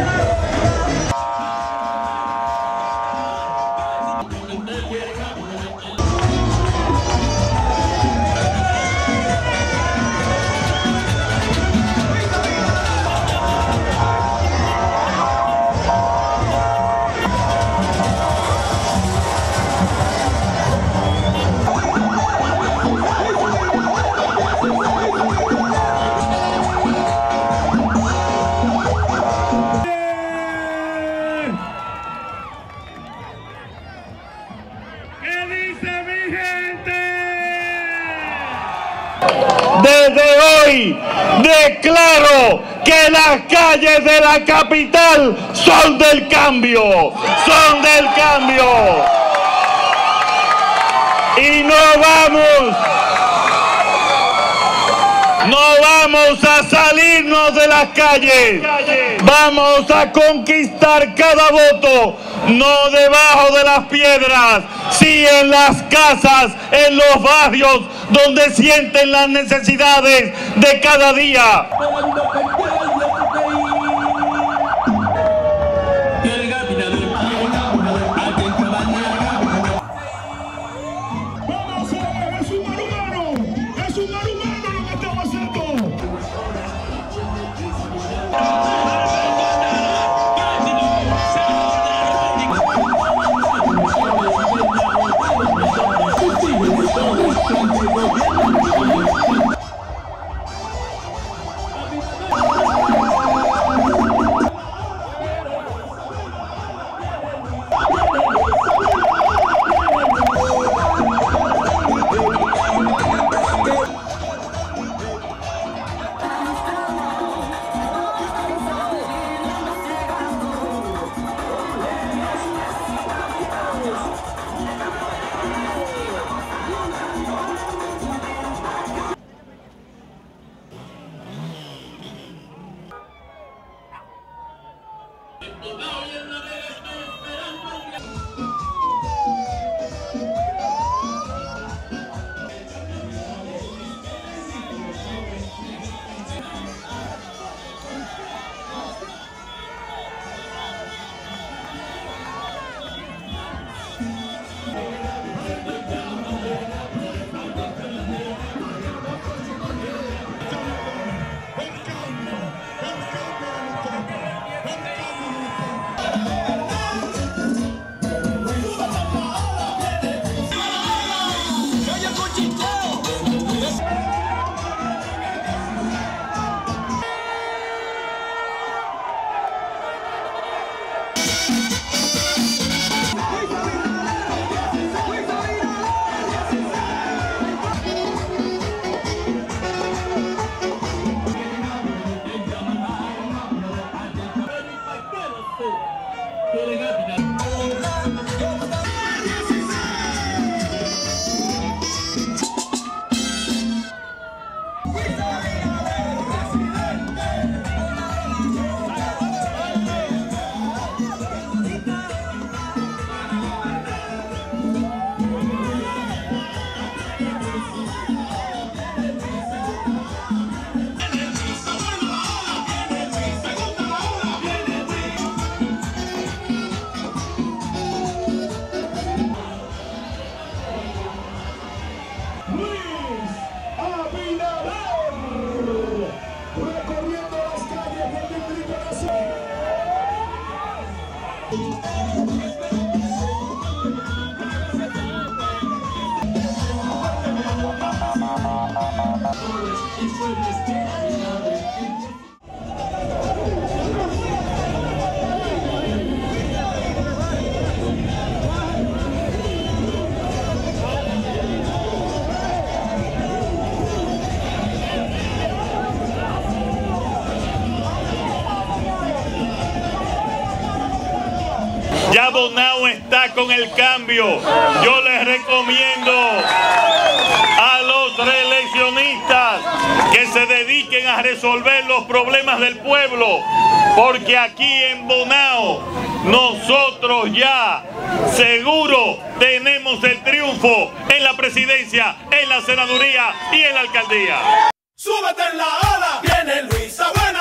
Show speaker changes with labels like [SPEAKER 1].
[SPEAKER 1] Desde hoy declaro que las calles de la capital son del cambio, son del cambio. Y no vamos a salirnos de las calles, vamos a conquistar cada voto, no debajo de las piedras, sí en las casas, en los barrios, donde sienten las necesidades de cada día. Ya Bonao está con el cambio. Yo les recomiendo a los reeleccionistas que se dediquen a resolver los problemas del pueblo, porque aquí en Bonao nosotros ya seguro tenemos el triunfo en la presidencia, en la senaduría y en la alcaldía.
[SPEAKER 2] Súbete en la ola, viene Luis Abuelo.